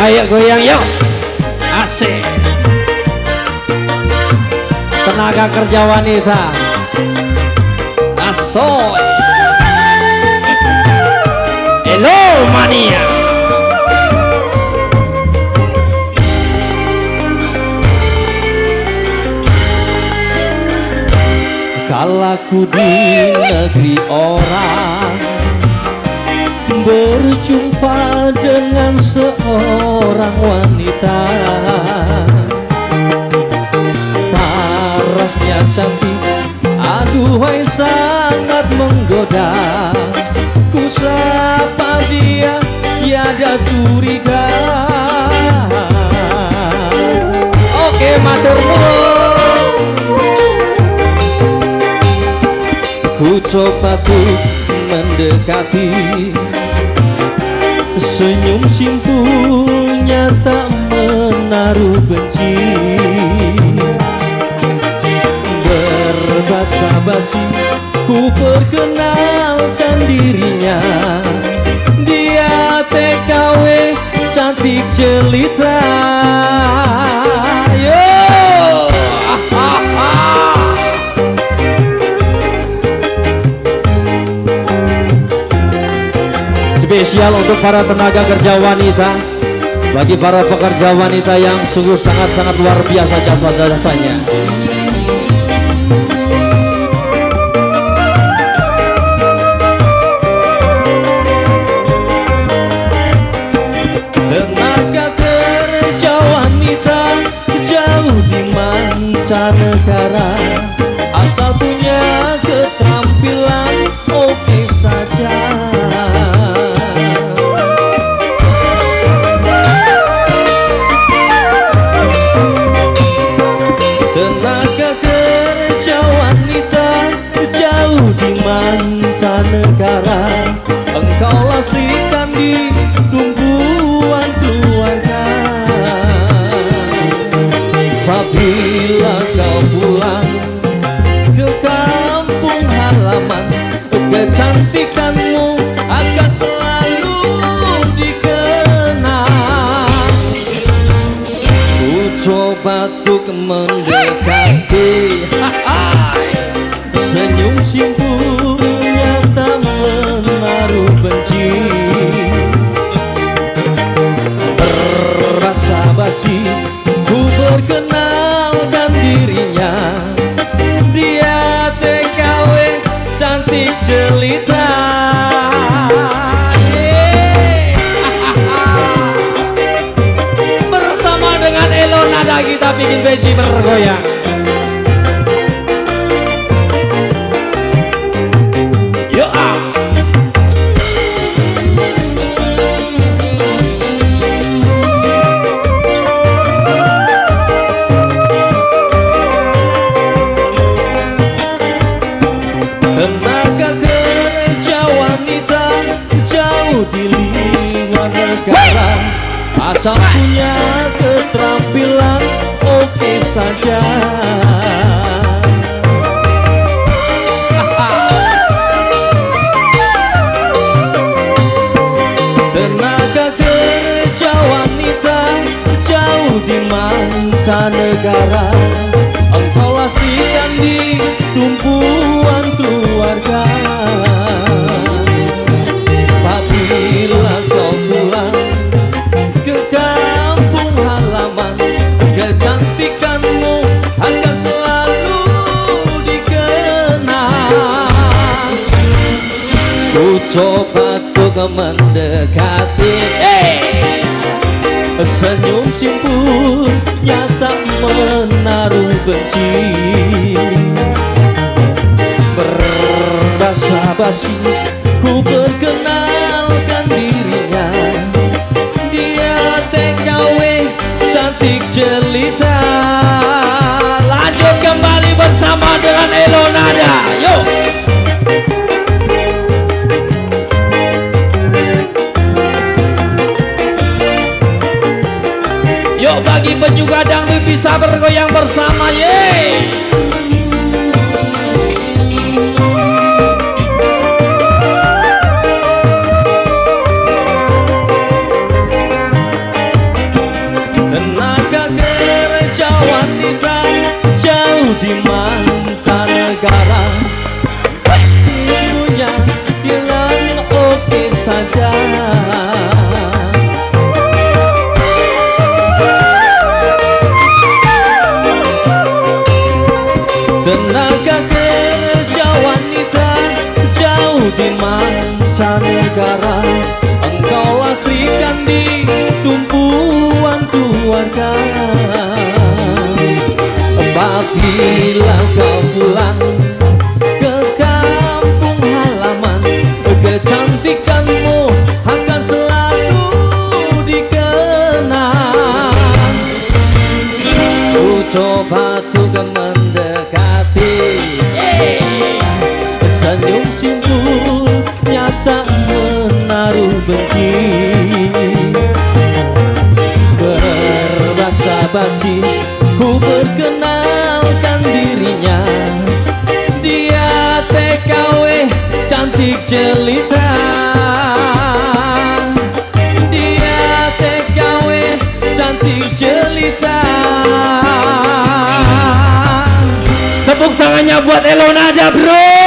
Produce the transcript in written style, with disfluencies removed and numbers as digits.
ayo goyang yuk. Asik. Tenaga kerja wanita. Asoy. Hello mania. Kalaku di negeri orang berjumpa dengan seorang wanita, parasnya cantik, aduhai sangat menggoda. Ku sapa dia tiada curiga. Oke matur nuwun. Ku coba tuh mendekati, senyum simpulnya tak menaruh benci. Berbasa-basi ku perkenalkan dirinya, dia TKW cantik jelita. Yo, spesial untuk para tenaga kerja wanita, bagi para pekerja wanita yang sungguh sangat-sangat luar biasa jasa-jasanya. Tenaga kerja wanita jauh di mancanegara, asal punya keterampilan oke saja. Tenaga kerja wanita jauh di mancanegara, engkau lasihkan di tumpuan keluarga. Apabila kau pulang ke kampung halaman, kecantikanmu akan selalu dikenang. Ku coba untuk mendekati, senyum simpulnya tak menaruh benci. Berasa basi ku perkenalkan dirinya, dia TKW cantik jelita. Bersama dengan Elonada kita bikin besi bergoyang. Yuk ah. Tenaga kerja wanita jauh di luar negara, asal punya keterampilan oke saja. Tenaga kerja wanita jauh di mancanegara, engkau lasihkan di tumpuan keluarga. Apabila kau pulang ke kampung halaman, kecantikanmu akan selalu dikenang. Ku coba untuk mendekati, senyum simpulnya tak menaruh benci. Berbasa-basi ku perkenalkan dirinya, dia TKW cantik jelita. Lanjut kembali bersama dengan Elonada. Yuk. Yuk bagi penyuka dangdut bisa bergoyang bersama, yeay. saja. Tenaga kerja wanita jauh di mancanegara, engkau asrikan di tumpuan keluarga. Apabila kau pulang ke kampung halaman, kecantikanmu akan selalu dikenang. Ku coba tuh mendekati, senyum simpul nyata menaruh benci. Berbasa-basi ku perkenalkan dirinya, dia TKW cantik jelita. Dia TKW cantik jelita. Tepuk tangannya buat Elona aja bro.